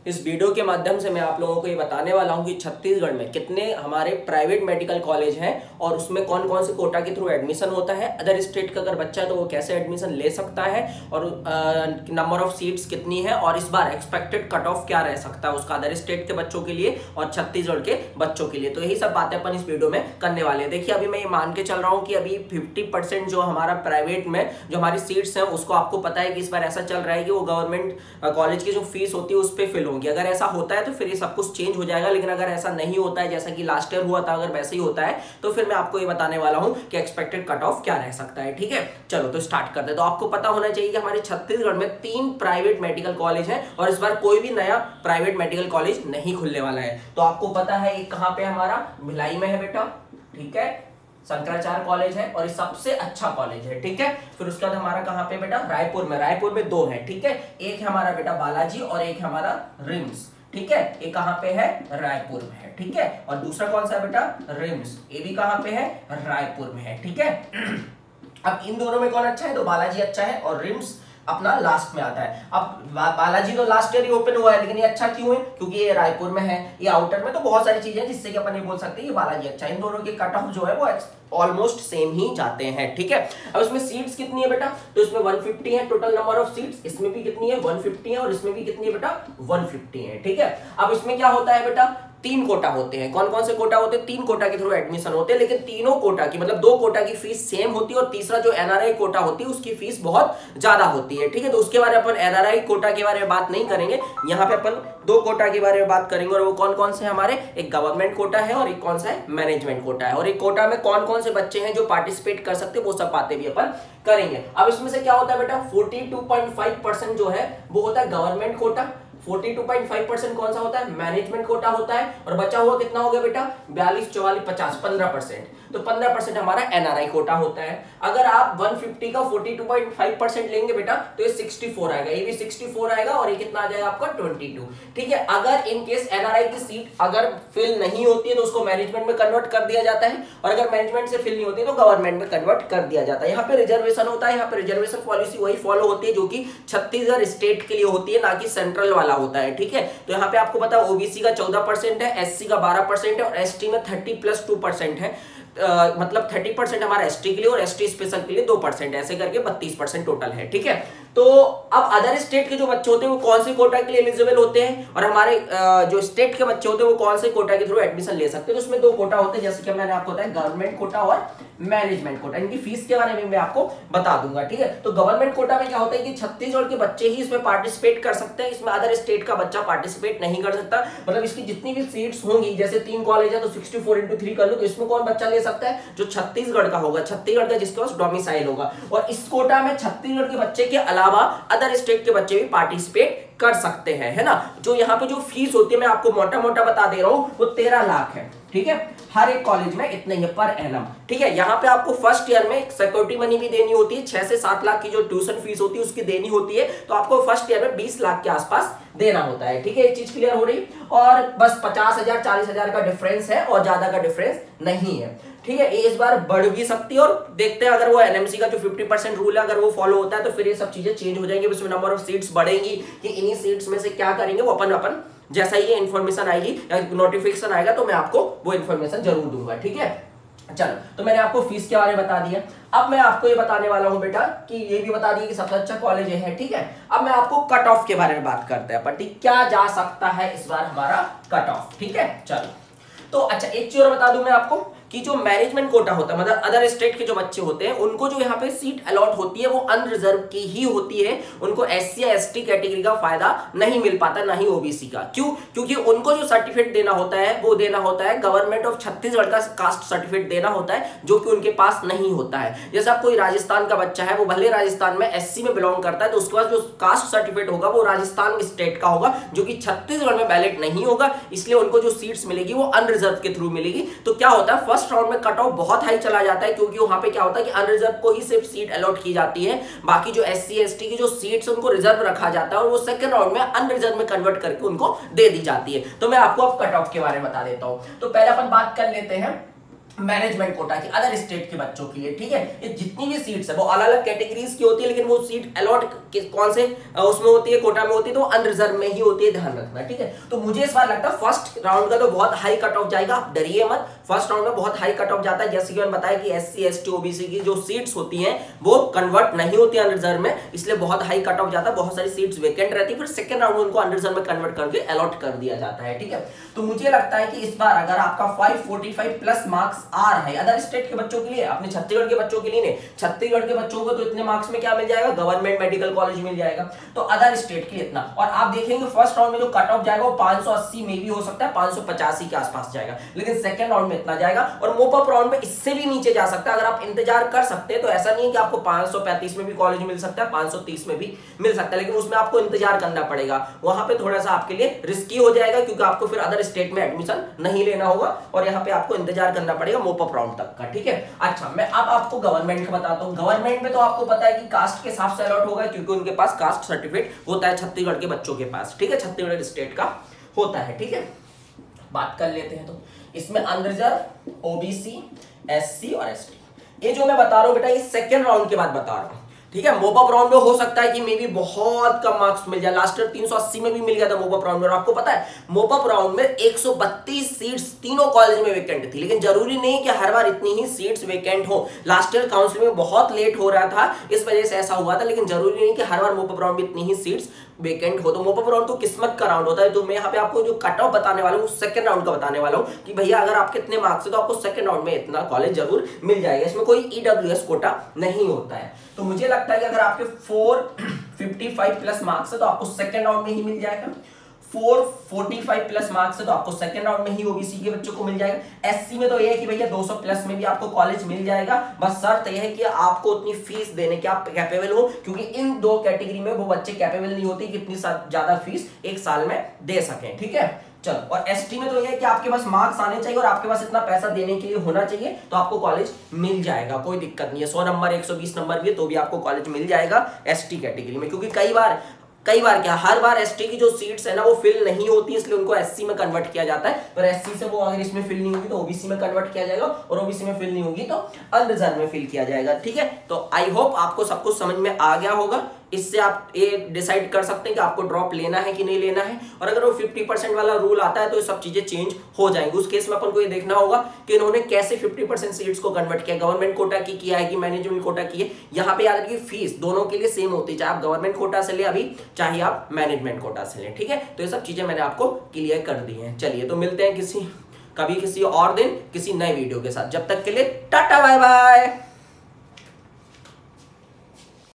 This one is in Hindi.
इस वीडियो के माध्यम से मैं आप लोगों को ये बताने वाला हूँ कि छत्तीसगढ़ में कितने हमारे प्राइवेट मेडिकल कॉलेज हैं और उसमें कौन कौन से कोटा के थ्रू एडमिशन होता है। अदर स्टेट का अगर बच्चा है तो वो कैसे एडमिशन ले सकता है और नंबर ऑफ सीट्स कितनी है और इस बार एक्सपेक्टेड कट ऑफ क्या रह सकता है उसका अदर स्टेट के बच्चों के लिए और छत्तीसगढ़ के बच्चों के लिए। तो यही सब बातें अपन इस वीडियो में करने वाले हैं। देखिए अभी मैं ये मान के चल रहा हूँ कि अभी 50% जो हमारा प्राइवेट में जो हमारी सीट्स हैं उसको आपको पता है कि इस बार ऐसा चल रहा है कि वो गवर्नमेंट कॉलेज की जो फीस होती है उस पर फिल होंगी। अगर ऐसा होता है तो फिर ये सब कुछ चेंज हो जाएगा, लेकिन अगर ऐसा नहीं होता है जैसा कि लास्ट ईयर हुआ था, अगर वैसे ही होता है तो फिर मैं आपको ये बताने वाला हूं कि एक्सपेक्टेड कट ऑफ क्या रह सकता है। ठीक है, चलो तो स्टार्ट करते हैं। तो आपको पता होना चाहिए कि हमारे छत्तीसगढ़ में 3 प्राइवेट मेडिकल कॉलेज हैं और इस बार कोई भी नया प्राइवेट मेडिकल कॉलेज नहीं खुलने वाला है। तो आपको पता है ये कहां पे हमारा भिलाई में है बेटा, ठीक है, शंकराचार्य कॉलेज है और ये सबसे अच्छा कॉलेज है। ठीक है, फिर उसके बाद हमारा कहां पे बेटा, रायपुर में 2 है। ठीक है, एक है हमारा बेटा बालाजी और एक है हमारा रिम्स। ठीक है, ये कहां पे है, रायपुर में है। ठीक है, और दूसरा कौन सा बेटा, रिम्स, ये भी कहां पे है, रायपुर में है। ठीक है, अब इन दोनों में कौन अच्छा है, तो बालाजी अच्छा है और रिम्स अपना लास्ट में आता है। अब बालाजी तो लास्ट ईयर ही ओपन हुआ है, लेकिन ये अच्छा क्यों है, क्योंकि ये रायपुर में है, ये आउटर में, तो बहुत सारी चीजें हैं जिससे कि अपन ये बोल सकते हैं ये बालाजी अच्छा है। इन दोनों के कट ऑफ जो है वो ऑलमोस्ट सेम ही जाते हैं। ठीक है, अब इसमें सीट्स कितनी है बेटा, तो इसमें 150 है टोटल नंबर ऑफ सीट्स, इसमें भी कितनी है 150 है और इसमें भी कितनी है बेटा 150 है। ठीक है, अब इसमें क्या होता है बेटा, 3 कोटा होते हैं। कौन कौन से कोटा होते हैं, 3 कोटा के थ्रू एडमिशन होते हैं, लेकिन तीनों कोटा की मतलब 2 कोटा की फीस सेम होती है और तीसरा जो एनआरआई कोटा होती है उसकी फीस बहुत ज्यादा होती है। ठीक है, तो उसके बारे में अपन एनआरआई कोटा के बारे में बात नहीं करेंगे, यहाँ पे अपन 2 कोटा के बारे में बात करेंगे और वो कौन कौन से हमारे, एक गवर्नमेंट कोटा है और एक कौन सा है, मैनेजमेंट कोटा है। और एक कोटा में कौन कौन से बच्चे हैं जो पार्टिसिपेट कर सकते हैं वो सब बातें भी अपन करेंगे। अब इसमें से क्या होता है बेटा, 42.5% जो है वो होता है गवर्नमेंट कोटा, 42.5% कौन सा होता है, मैनेजमेंट कोटा होता है, और बचा हुआ कितना हो गया बेटा 42, 44, 50, 15%। तो 15% हमारा एनआरआई कोटा होता है। अगर आप 150 का 42.5% लेंगे बेटा तो ये 64 आएगा, ये भी 64 आएगा और ये कितना आ जाएगा आपका 22। ठीक है, अगर इन केस एनआरआई की सीट अगर फिल नहीं होती है तो उसको मैनेजमेंट में कन्वर्ट कर दिया जाता है और अगर मैनेजमेंट से फिल नहीं होती है तो गवर्नमेंट में कन्वर्ट कर दिया जाता है। यहाँ पे रिजर्वेशन होता है, यहाँ पे रिजर्वेशन पॉलिसी वही फॉलो होती है जो कि छत्तीसगढ़ स्टेट के लिए होती है, ना कि सेंट्रल वाला होता है। ठीक है, तो यहाँ पे आपको पता है ओबीसी का 14% है, एससी का 12% है और एसटी में 30+2% है। मतलब 30% हमारा एसटी के लिए और एसटी स्पेशल के लिए 2%, ऐसे करके 32% टोटल है। ठीक है, तो अब अदर स्टेट के जो बच्चे होते हैं वो कौन से कोटा के लिए एलिजिबल होते हैं और हमारे जो स्टेट के बच्चे होते हैं वो कौन से कोटा के थ्रू एडमिशन ले सकते हैं। तो उसमें 2 कोटा होते हैं, जैसे कि मैंने आपको बताया गवर्नमेंट कोटा और मैनेजमेंट कोटा। इनकी फीस के बारे में मैं आपको बता दूंगा। ठीक है, तो गवर्नमेंट कोटा में क्या होता है कि छत्तीसगढ़ के बच्चे ही इसमें पार्टिसिपेट कर सकते हैं, इसमें अदर स्टेट का बच्चा पार्टिसिपेट नहीं कर सकता। मतलब इसकी जितनी भी सीट्स होंगी, जैसे 3 कॉलेज है तो 64 × 3 कर लो, तो इसमें कौन बच्चा ले सकता है, जो छत्तीसगढ़ का होगा, छत्तीसगढ़ का जिसके पास डोमिसाइल होगा। और इस कोटा में छत्तीसगढ़ के बच्चे के अलावा अदर स्टेट के बच्चे भी पार्टिसिपेट कर सकते हैं, है ना। जो यहाँ पे जो फीस होती है मैं आपको मोटा मोटा बता दे रहा हूं, वो 13 लाख है। ठीक है, हर एक कॉलेज में इतना ही है पर एनम। ठीक है, यहाँ पे आपको फर्स्ट ईयर में सिक्योरिटी मनी भी देनी होती है, 6 से 7 लाख की जो ट्यूशन फीस होती है उसकी देनी होती है, तो आपको फर्स्ट ईयर में 20 लाख के आसपास देना होता है। ठीक है, ये चीज क्लियर हो रही, और बस 50,000 40,000 का डिफरेंस है और ज्यादा का डिफरेंस नहीं है। ठीक है, ये इस बार बढ़ भी सकती है और देखते हैं अगर वो एनएमसी का जो 50% रूल है अगर वो फॉलो होता है तो फिर ये सब चीजें चेंज हो जाएंगी, उसमें नंबर ऑफ सीट्स बढ़ेंगी कि इन्हीं सीट्स में से क्या करेंगे वो अपन जैसा ही इन्फॉर्मेशन आएगी या नोटिफिकेशन आएगा तो मैं आपको वो इन्फॉर्मेशन जरूर दूंगा। ठीक है, चलो तो मैंने आपको फीस के बारे में बता दिया। अब मैं आपको ये बताने वाला हूं बेटा कि ये भी बता दिया कि सबसे अच्छा कॉलेज है। ठीक है, अब मैं आपको कट ऑफ के बारे में बात करते हैं अपन, ठीक, क्या जा सकता है इस बार हमारा कट ऑफ। ठीक है, चलो तो अच्छा एक चीज और बता दूं मैं आपको कि जो मैनेजमेंट कोटा होता है, मतलब अदर स्टेट के जो बच्चे होते हैं उनको जो यहाँ पे सीट अलॉट होती है वो अनरिजर्व की ही होती है, उनको एससी या एसटी कैटेगरी का फायदा नहीं मिल पाता, ना ही ओबीसी का। क्यों, क्योंकि उनको जो सर्टिफिकेट देना होता है वो देना होता है गवर्नमेंट ऑफ छत्तीसगढ़ का कास्ट सर्टिफिकेट देना होता है, जो कि उनके पास नहीं होता है। जैसे आप कोई राजस्थान का बच्चा है, वो भले राजस्थान में एससी में बिलोंग करता है तो उसके पास जो कास्ट सर्टिफिकेट होगा वो राजस्थान स्टेट का होगा, जो कि छत्तीसगढ़ में वैलिड नहीं होगा, इसलिए उनको जो सीट्स मिलेगी वो अनरिजर्व के थ्रू मिलेगी। तो क्या होता है, फर्स्ट राउंड में कट ऑफ बहुत हाई चला जाता है, क्योंकि वहां पे क्या होता है कि अनरिजर्व को ही सिर्फ सीट अलॉट की जाती है, बाकी जो एससी एसटी की जो सीट्स उनको रिजर्व रखा जाता है और वो सेकंड राउंड में अनरिजर्व में कन्वर्ट करके उनको दे दी जाती है। तो मैं आपको अब कट ऑफ के बारे में बता देता हूं। तो पहले अपन बात कर लेते हैं मैनेजमेंट कोटा की अदर स्टेट के बच्चों के लिए, ठीक है। ये जितनी भी सीट्स है वो अलग अलग कैटेगरीज की होती है, लेकिन वो सीट अलॉट कौन से उसमें होती है, कोटा में होती है, तो अनरिजर्व में ही होती है, ध्यान रखना, ठीक है। तो मुझे इस बार लगता है फर्स्ट राउंड का तो बहुत हाई कट ऑफ जाएगा, आप डरिए मत, फर्स्ट राउंड में बहुत हाई कट ऑफ जाता है। जैसे कि मैंने बताया कि SC ST OBC की जो सीट्स होती हैं वो कन्वर्ट नहीं होती अनरिजर्व में, इसलिए बहुत हाई कट ऑफ जाता है, बहुत सारी सीट्स वेकेंट रहती है, फिर सेकंड राउंड में उनको अनरिजर्व में कन्वर्ट करके अलॉट कर दिया जाता है, ठीक है। तो मुझे लगता है कि इस बार अगर आपका 545 प्लस मार्क्स आ रहा है अदर स्टेट के बच्चों के लिए, अपने छत्तीसगढ़ के बच्चों के लिए नहीं, छत्तीसगढ़ के बच्चों को तो इतने मार्क्स में क्या मिल जाएगा, गवर्नमेंट मेडिकल कॉलेज मिल जाएगा, तो अदर स्टेट के लिए इतना। और आप देखेंगे फर्स्ट राउंड में जो कट ऑफ जाएगा वो 580 में भी हो सकता है, 585 के आसपास जाएगा, लेकिन सेकंड राउंड में इतना जाएगा। और मोप अप राउंड में इससे भी नीचे जा सकता है, अगर आप इंतजार कर सकते हैं तो ऐसा नहीं है कि आपको 535 में भी कॉलेज मिल सकता है, 530 में भी मिल सकता है, लेकिन उसमें आपको इंतजार करना पड़ेगा, वहां पे थोड़ा सा आपके लिए रिस्की हो जाएगा, क्योंकि आपको फिर अदर स्टेट में एडमिशन नहीं लेना होगा और यहाँ पे आपको इंतजार करना पड़ेगा मोप अप राउंड तक का, ठीक है। अच्छा, मैं अब आपको गवर्नमेंट का बताता हूँ। गवर्नमेंट में तो आपको पता है कि कास्ट के हिसाब से अलॉट होगा, क्योंकि उनके पास कास्ट सर्टिफिकेट होता है छत्तीसगढ़ के बच्चों के पास, ठीक है, छत्तीसगढ़ स्टेट का होता है, ठीक है। बात कर लेते हैं, तो इसमें अनरिजर्व, OBC, SC और ST, ये जो मैं बता रहा हूं बेटा ये सेकेंड राउंड के बाद बता रहा हूं, ठीक है। मोप अप राउंड में हो सकता है कि मे बी बहुत कम मार्क्स मिल जाए, लास्ट ईयर 380 में भी मिल गया था मोप अप राउंड में, और आपको पता है मोप अप राउंड में 132 सीट्स तीनों कॉलेज में वेकेंट थी, लेकिन जरूरी नहीं कि हर बार इतनी ही सीट्स वेकेंट हो। लास्ट ईयर काउंसलिंग में बहुत लेट हो रहा था, इस वजह से ऐसा हुआ था, लेकिन जरूरी नहीं कि हर बार मोप अप राउंड में इतनी ही सीट्स वेकेंट हो। तो मोप अप राउंड तो किस्मत का राउंड होता है। तो मैं यहाँ पे आपको जो कट ऑफ बताने वाला हूँ सेकंड राउंड का बताने वाला हूँ कि भैया अगर आपके इतने मार्क्स है तो आपको सेकंड राउंड में इतना कॉलेज जरूर मिल जाएगा, इसमें कोई EWS कोटा नहीं होता है। तो मुझे लगता है कि अगर आपके 455 प्लस मार्क्स है तो आपको सेकंड राउंड में ही मिल जाएगा, 445 प्लस मार्क्स है तो आपको सेकंड राउंड में ही OBC के बच्चों को मिल जाएगा। SC में तो यह है कि भैया 200 प्लस में भी आपको कॉलेज मिल जाएगा, बस शर्त यह है कि आपको उतनी फीस देने के आप कैपेबल हो, क्योंकि इन दो कैटेगरी में वो बच्चे कैपेबल नहीं होते कि इतनी ज्यादा फीस एक साल में दे सकें, ठीक है। चलो, और ST में तो यह है कि आपके पास मार्क्स आने चाहिए और आपके पास इतना पैसा देने के लिए होना चाहिए, तो आपको कॉलेज मिल जाएगा, कोई दिक्कत नहीं है। 100 नंबर 120 नंबर भी है तो भी आपको कॉलेज मिल जाएगा ST कैटेगरी में, क्योंकि कई बार क्या हर बार ST की जो सीट्स है ना वो फिल नहीं होती, इसलिए उनको SC में कन्वर्ट किया जाता है। पर SC से वो अगर इसमें फिल नहीं होगी तो OBC में कन्वर्ट किया जाएगा, और OBC में फिल नहीं होगी तो अनरिजर्व में फिल किया जाएगा, ठीक है। तो आई होप आपको सब कुछ समझ में आ गया होगा। इससे आप ये डिसाइड कर सकते हैं कि आपको ड्रॉप लेना है कि नहीं लेना है, और अगर वो 50% वाला रूल आता है तो ये सब चीजें चेंज हो जाएंगी। उस केस में अपन को ये देखना होगा कि इन्होंने कैसे 50% सीट्स को कन्वर्ट किया, गवर्नमेंट कोटा की किया है कि मैनेजमेंट कोटा की है। यहाँ पे याद रखिए फीस दोनों के लिए सेम होती है, चाहे आप गवर्नमेंट कोटा से ले अभी, चाहे आप मैनेजमेंट कोटा से ले, ठीक है। तो ये सब चीजें मैंने आपको क्लियर कर दी है। चलिए, तो मिलते हैं किसी और दिन किसी नए वीडियो के साथ, जब तक के लिए टाटा बाय बाय।